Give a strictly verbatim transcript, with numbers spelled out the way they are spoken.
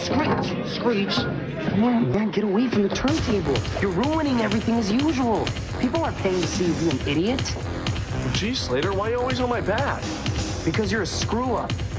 Screech, Screech. Come on, man, get away from the turntable. You're ruining everything as usual. People aren't paying to see you be an idiot. Gee, Slater, why are you always on my back? Because you're a screw-up.